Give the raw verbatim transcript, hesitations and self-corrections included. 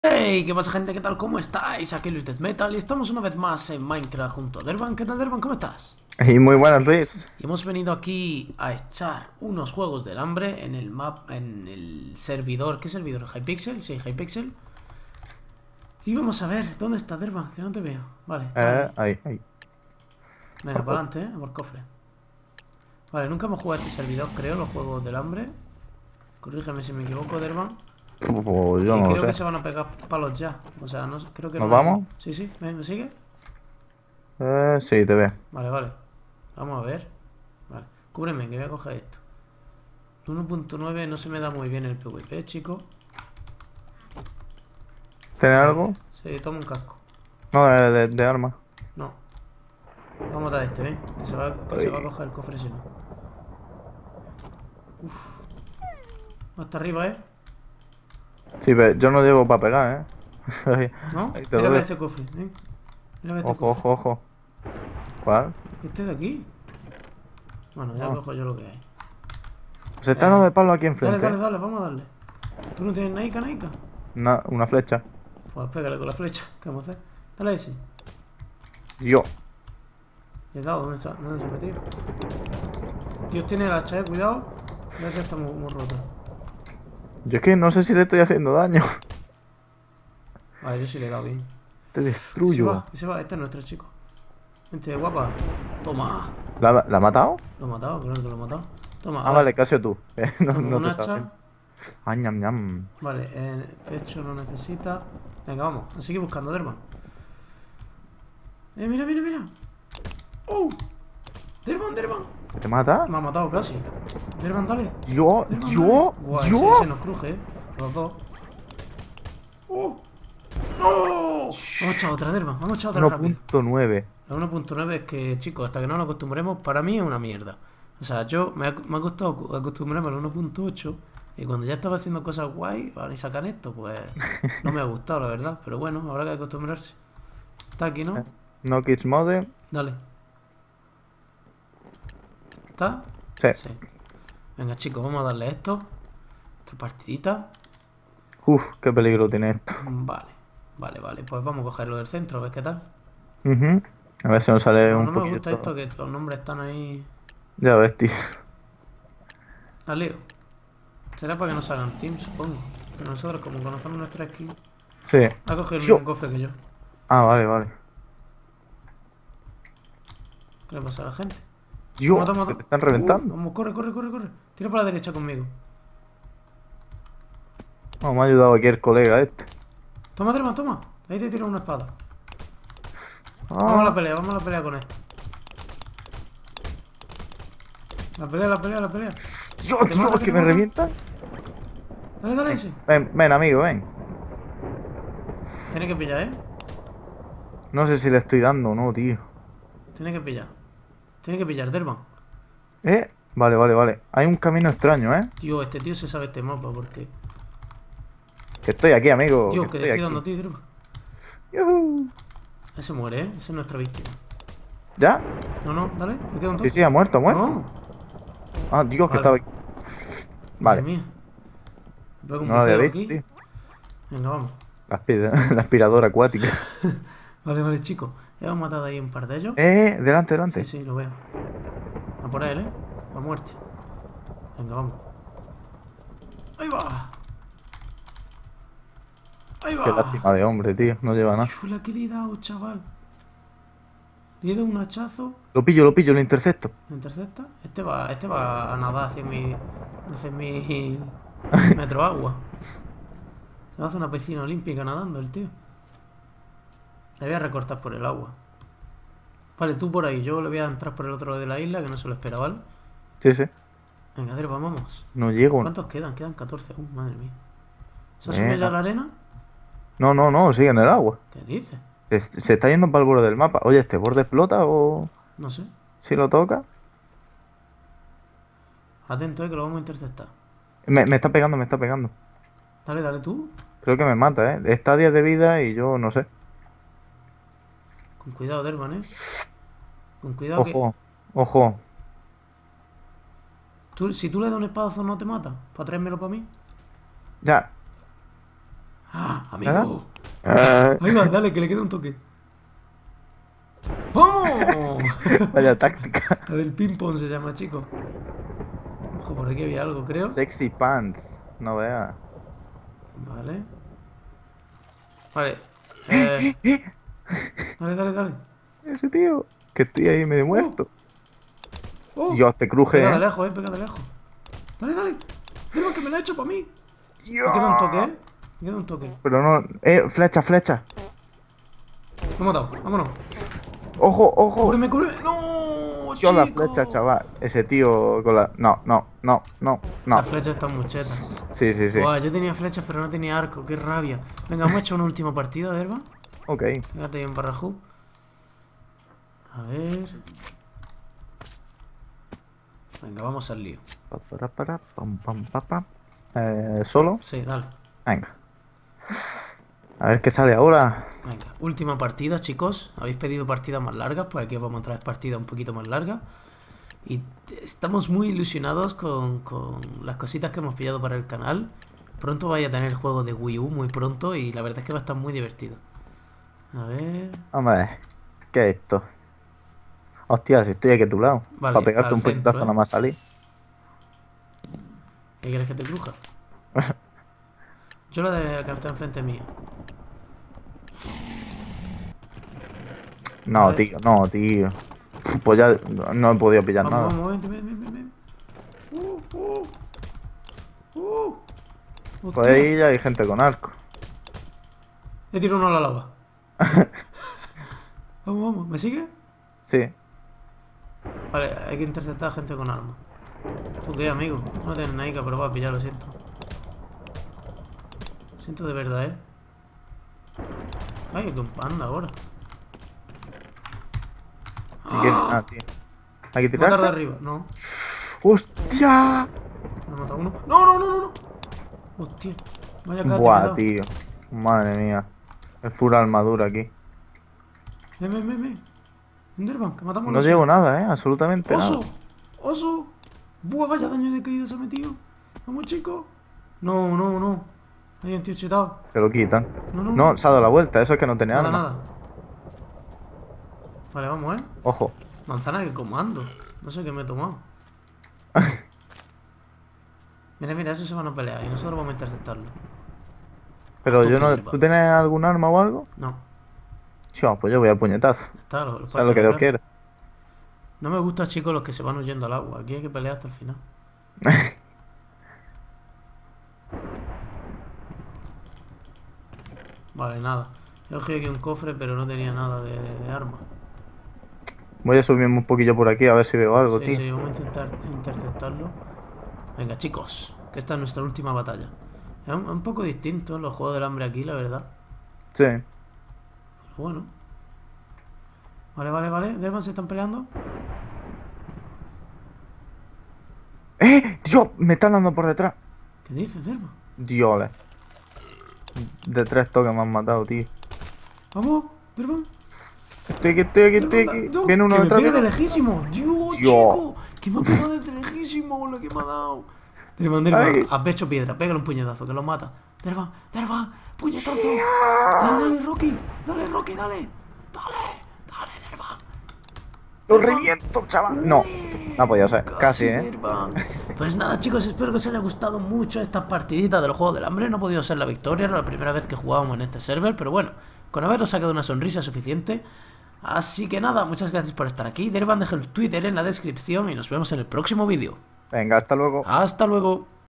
Hey, ¿qué pasa, gente? ¿Qué tal? ¿Cómo estáis? Aquí Luis Deathmetal y estamos una vez más en Minecraft junto a Dervan. ¿Qué tal, Dervan? ¿Cómo estás? Y muy buenas, Luis. Y hemos venido aquí a echar unos juegos del hambre en el map, en el servidor. ¿Qué servidor? ¿Hypixel? Sí, Hypixel. Y vamos a ver, ¿dónde está Dervan? Que no te veo. Vale, está Eh, ahí. ahí, ahí. Venga, Oh, para oh. adelante, ¿eh? A por cofre. Vale, nunca hemos jugado a este servidor, creo, los juegos del hambre. Corrígeme si me equivoco, Dervan. Pues yo Y no lo creo que sé. se van a pegar palos ya. O sea, no, creo que ¿Nos no hay... vamos? Sí, sí, ¿me, me sigue? Eh, sí, te veo. Vale, vale. Vamos a ver. Vale. Cúbreme, que voy a coger esto. uno punto nueve no se me da muy bien el PvP, chico. ¿Tienes A ver. algo? Sí, toma un casco. No, de, de, de arma. No. Vamos a dar este, ¿ven? Que se va, que se va a Uy. coger el cofre si no. Hasta arriba, ¿eh? Sí, pero yo no llevo para pegar, ¿eh? Ahí, ¿No? ahí te Mira lo a ver dejo. ese cofre, ¿ven? Mira a ver este Ojo, cofre. ojo, ojo. ¿Cuál? Este de aquí. Bueno, ya Ah. cojo yo lo que hay. Pues está dando Eh, de palo aquí dale, enfrente, dale, ¿eh? dale, vamos a darle. ¿Tú no tienes naika, naika? Una, una flecha. Pues pégale con la flecha. ¿Qué vamos a hacer? Dale a ese. Yo. Le he dado, ¿dónde está? ¿Dónde se ha metido? Dios tiene el hacha, eh, cuidado. Ya que está muy, muy roto. Yo es que no sé si le estoy haciendo daño. Vale, yo sí le he dado bien. Te Y se destruyo. va, y se va. Este es nuestro chico. Vente, guapa. Toma. ¿La, la ha matado? Lo he matado, creo que lo he matado. Toma, Ah, a ver. vale, casi tú. Eh, no, Toma no un te estaba hacha. viendo. Ah, ñam, ñam. Vale, el pecho no necesita. Venga, vamos. A seguir buscando, Derman. Eh, mira, mira, mira. ¡Oh! Derman, Derman. ¿Que te mata? Me ha matado casi. Derman, dale. Yo, Derman, dale. yo, Guau, ese, yo. ese nos cruje, eh. Los dos. ¡Oh! ¡No! Vamos a echar otra, Derman. Vamos a echar otra uno rápido. punto nueve. La uno punto nueve es que, chicos, hasta que no nos acostumbremos, para mí es una mierda. O sea, yo me ha, me ha costado acu- acostumbrarme al uno punto ocho y cuando ya estaba haciendo cosas guay, ahora y sacan esto, pues no me ha gustado, la verdad. Pero bueno, habrá que acostumbrarse. Está aquí, ¿no? No Kids Mode. Dale. ¿Está? Sí. Sí. Venga, chicos, vamos a darle esto. Esta partidita. Uf, qué peligro tiene esto. Vale. Vale, vale. Pues vamos a cogerlo del centro, a ver qué tal. Ujú. A ver si nos sale No, un no me gusta esto poquito. que los nombres están ahí. Ya ves, tío. Al lío. Será para que nos hagan team, supongo. Pero nosotros, como conocemos nuestra skin, Sí. ha cogido el Yo. mismo cofre que yo. Ah, vale, vale. ¿Qué le pasa a la gente? Yo, Toma, toma, que te toma. están Uh, reventando. vamos, corre, corre, corre, corre. Tira para la derecha conmigo. Oh, me ha ayudado aquí el colega este. Toma, toma, toma. Ahí te tiro una espada. Vamos a la Ah, pelea, vamos a la pelea con esto. La pelea, la pelea, la pelea. yo, Que te tío, mata, que que te me mata. revientan. Dale, dale, ese. Ven, ven, amigo, ven. Tiene que pillar, ¿eh? No sé si le estoy dando o no, tío. Tiene que pillar. Tiene que pillar, Derban. Eh, vale, vale, vale. Hay un camino extraño, ¿eh? Tío, este tío se sabe este mapa porque... Que estoy aquí, amigo. Tío, Que que te estoy estoy dando a aquí. ti, Derban. Yujú. Ese muere, ¿eh? Ese es nuestra víctima. ¿Ya? No, no, dale. Me queda un Sí, toque. sí, ha muerto, ha muerto. No. Ah, Dios, que Vale. estaba aquí. Madre Vale. mía. Veo un No lo había buceo visto, aquí. tío. Venga, vamos. La, aspira- la aspiradora acuática. Vale, vale, chicos. Hemos matado ahí un par de ellos. Eh, delante, Sí, delante. sí, lo veo. A por él, ¿eh? A muerte. Venga, vamos. ¡Ahí va! ¡Ahí Qué va! lástima de hombre, tío. No lleva nada. Chula, ¿qué le he dado, chaval? Le he dado un hachazo. Lo pillo, lo pillo, lo intercepto. ¿Me intercepta? Este va, este va a nadar hacia mi... hacia mi... metro agua. Se va a hacer una piscina olímpica nadando el tío. Le voy a recortar por el agua. Vale, tú por ahí. Yo le voy a entrar por el otro lado de la isla, que no se lo espera, ¿vale? Sí, sí. Venga, Derba, vamos. No llego. ¿Cuántos quedan? Quedan catorce. Uh, madre mía. ¿Se ha Eh, subido ya a la arena? No, no, no, sigue en el agua. ¿Qué dices? Se, se está yendo para el borde del mapa. Oye, ¿este borde explota o No sé. si lo toca? Atento, eh, que lo vamos a interceptar. Me, me está pegando, me está pegando. Dale, dale tú. Creo que me mata, ¿eh? Está a diez de vida y yo no sé. Con cuidado, Derban, eh. Con cuidado que... Ojo, ojo. Tú, si tú le das un espadazo no te mata. ¿Para traérmelo para mí? Ya. ¡Ah, amigo! Ah, Ahí va, dale, que le queda un toque. ¡Vamos! vaya táctica. La del ping-pong se llama, chico. Ojo, por aquí había algo, creo. Sexy pants. No veas. Vale. Vale. Eh, dale, dale, dale. Ese tío. Que estoy ahí medio muerto. Oh, Dios, te cruje, pega de eh. lejos, eh, pega de lejos. Dale, dale. Dale, que me lo ha hecho para mí. Dios. Me queda un toque, eh. Me queda un toque. Pero no. Eh, flecha, flecha. Lo he matado, vámonos. Ojo, ojo. Cúbreme, cúbreme. ¡No! Yo la chico! flecha, chaval. Ese tío con la. No, no, no, no, no. Las flechas están muy chetas. Sí, sí, sí. Buah, yo tenía flechas, pero no tenía arco. Qué rabia. Venga, hemos hecho una última partida, Derva. Ok. Fíjate ahí en Barrajú. A ver. Venga, vamos al lío. Pa, para, para, pam, pam, pa, pam. Eh, ¿Solo? Sí, dale. Venga. A ver qué sale ahora. Venga, última partida, chicos. Habéis pedido partidas más largas, pues aquí os vamos a traer partidas un poquito más largas. Y t- estamos muy ilusionados con, con las cositas que hemos pillado para el canal. Pronto vais a tener juegos de Wii U, muy pronto, y la verdad es que va a estar muy divertido. A ver... Hombre, ¿qué es esto? Hostia, si estoy aquí a tu lado. Vale, Para pegarte al un centro, puñetazo ¿eh? nada más salir. ¿Qué quieres que te cruja? Yo la de la que está enfrente mía. No, Vale. tío, no, tío. Pues ya no no he podido pillar Vamos, nada. vamos, vente, ven, ven, ven, ven. Uh, uh, uh. Pues Hostia. ahí ya hay gente con arco. Le tiro uno a la lava. Vamos, vamos, ¿me sigue? Sí. Vale, hay que interceptar a gente con armas. ¿Tú qué, amigo? No tienes nada que probar a pillar, lo siento. Lo siento de verdad, ¿eh? Ay, que un panda ahora. ¿Y qué? Ah, tío. ¿Hay que Matar de tirarse? arriba, no. ¡Hostia! Me ha matado uno. ¡No, no, no, no! no! Hostia. Vaya cara, Buah, tío. Madre mía. Es full armadura aquí. Ven, ven, ven, ven. Enderman, que matamos a No los llevo nada, eh. Absolutamente nada. ¡Oso! ¡Oso! ¡Buah, vaya daño de caída se ha metido! ¡Vamos, chicos! No, no, no. Hay un tío chetado. Se lo quitan. No, no, No, se ha dado la vuelta. Eso es que no tenía Nada, arma. nada. Vale, vamos, ¿eh? Ojo. Manzana que comando. No sé qué me he tomado. Mira, mira, eso se van a pelear y nosotros vamos a interceptarlo. Pero yo no. Mierda. ¿Tú tienes algún arma o algo? No, Yo, pues yo voy a puñetazo. está, lo, lo ¿Sabes lo que Dios quiere? No me gusta, chicos, los que se van huyendo al agua. Aquí hay que pelear hasta el final. Vale, nada. He cogido aquí un cofre, pero no tenía nada de, de arma. Voy a subirme un poquillo por aquí a ver si veo algo, Sí, tío. sí, vamos a intentar interceptarlo. Venga, chicos, que esta es nuestra última batalla. Es un, un poco distinto los juegos del hambre aquí, la verdad. Sí. Pero bueno. Vale, vale, vale. Dervan, se están peleando. ¡Eh! ¡Dios! Me están dando por detrás. ¿Qué dices, Dervan? Dios. De tres toques me han matado, tío. Vamos, Dervan. Estoy aquí, estoy aquí, estoy aquí. No, Viene uno que me detrás pega de mío. lejísimo. Dios, Dios. chico. Que me ha pegado desde lejísimo lo que me ha dado. Dervan, Dervan, Ay. has pecho piedra. Pégale un puñetazo, que lo mata. Dervan, Dervan, puñetazo. Dale, dale, Rocky. Dale, Rocky, dale. Dale, dale, Dervan. ¡Lo reviento, chaval! No, no ha podido ser. Casi, ¿eh? Dervan. Pues nada, chicos, espero que os haya gustado mucho estas partiditas del juego del hambre. No ha podido ser la victoria, era la primera vez que jugábamos en este server, pero bueno, con haberos sacado una sonrisa es suficiente. Así que nada, muchas gracias por estar aquí. Dervan, deja el Twitter en la descripción y nos vemos en el próximo vídeo. Venga, hasta luego. Hasta luego.